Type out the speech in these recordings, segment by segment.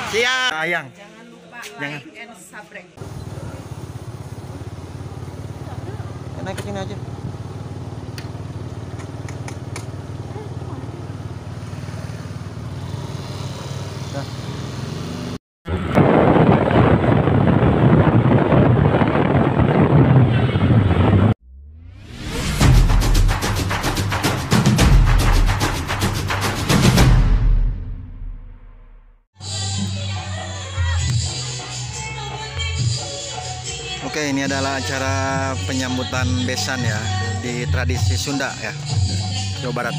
Siap. Sayang. Jangan lupa Jangan. like and subscribe. Naik ke sini aja. Dah. Oke, ini adalah acara penyambutan besan ya di tradisi Sunda ya, Jawa Barat.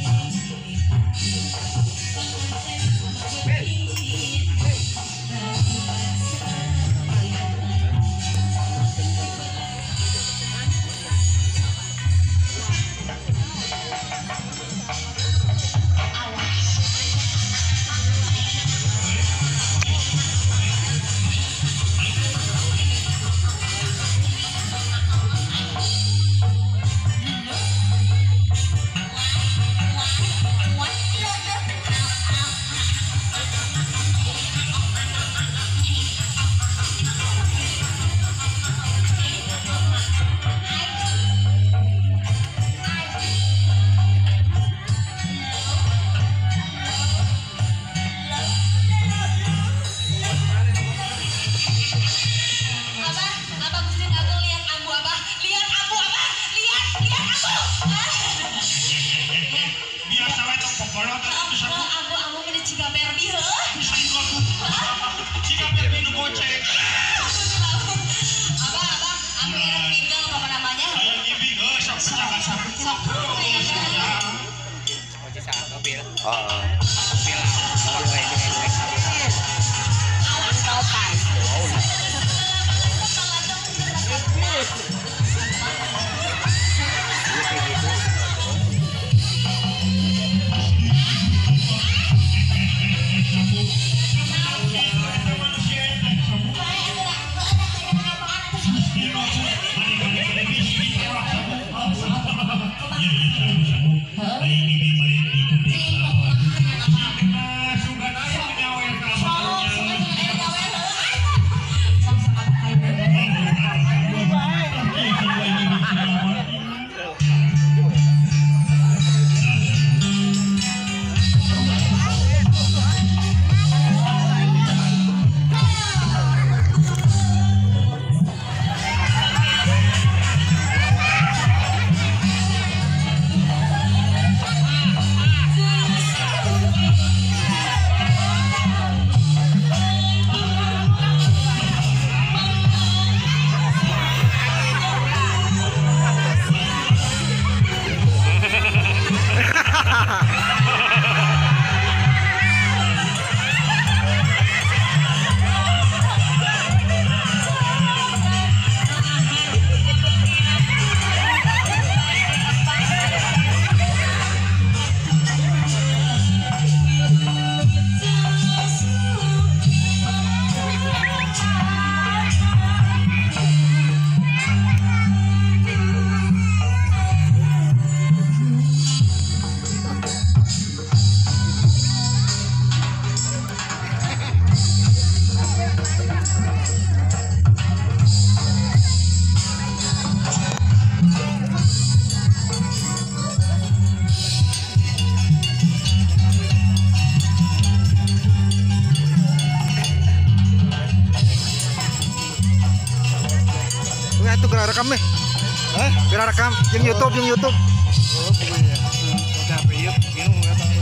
Itu gerak rekam nih. Gerak rekam yang YouTube. Oh, iya. Udah piut, bingung ya Bang.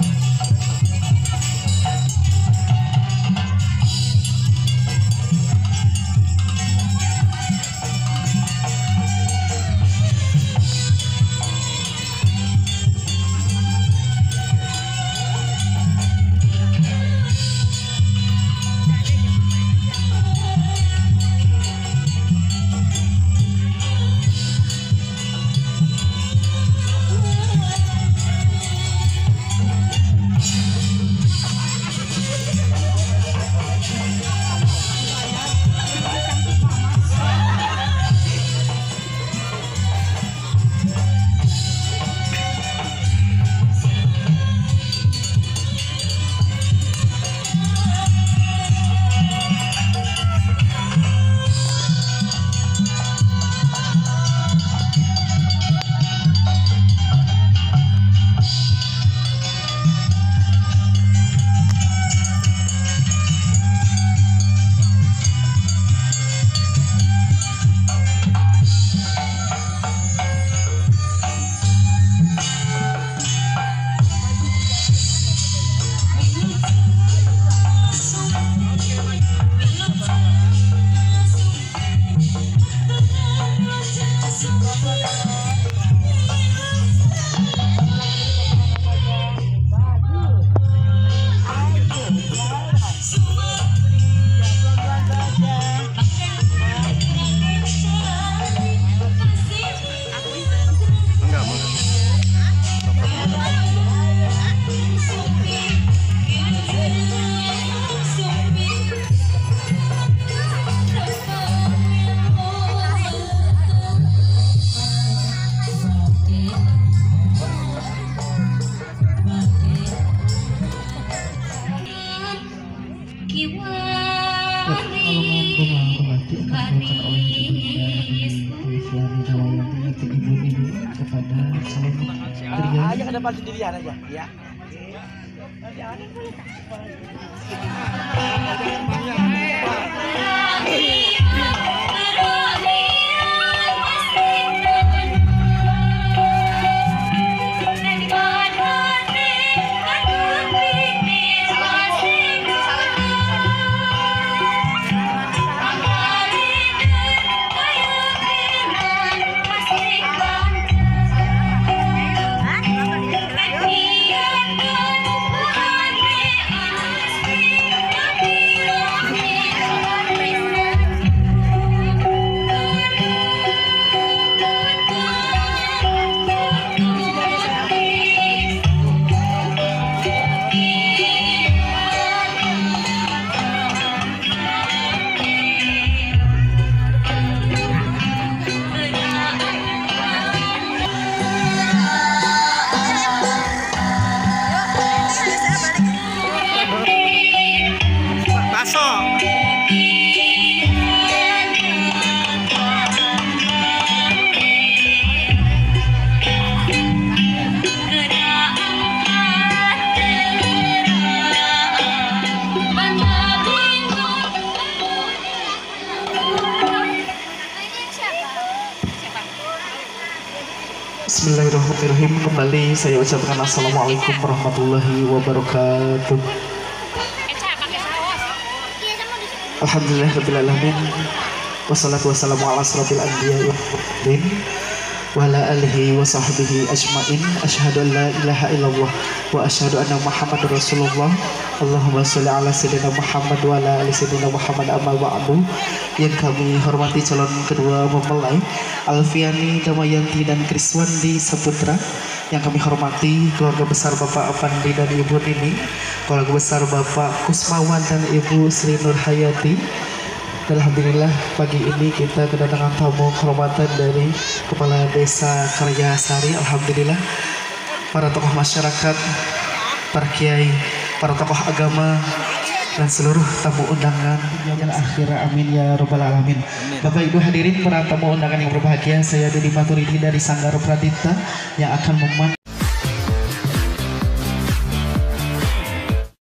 kepada calon aja ke depan sendirian aja ya. Bismillahirrahmanirrahim. Kembali saya ucapkan assalamualaikum warahmatullahi wabarakatuh. Alhamdulillahirabbil alamin. Wassalatu wassalamu ala asrofil anbiya'i wal mursalin wa ala alihi wa sahbihi ajmain. Asyhadu an la ilaha illallah wa asyhadu anna Muhammadar Rasulullah. Allahumma sholli ala sayyidina Muhammad wa ala ali sayyidina Muhammad. Amma ba'du. Yang kami hormati calon kedua mempelai Alfiani Damayanti dan Kriswandi Saputra, yang kami hormati keluarga besar Bapak Apandi dan Ibu Nini, keluarga besar Bapak Kusmawan dan Ibu Sri Nurhayati. Alhamdulillah pagi ini kita kedatangan tamu kehormatan dari Kepala Desa Karyasari. Alhamdulillah para tokoh masyarakat, para kiai, para tokoh agama, dan seluruh tamu undangan yang akhir, amin ya robbal alamin. Bapak Ibu hadirin, para tamu undangan yang berbahagia, saya Dedi Maturidi dari Sanggar Pradipta yang akan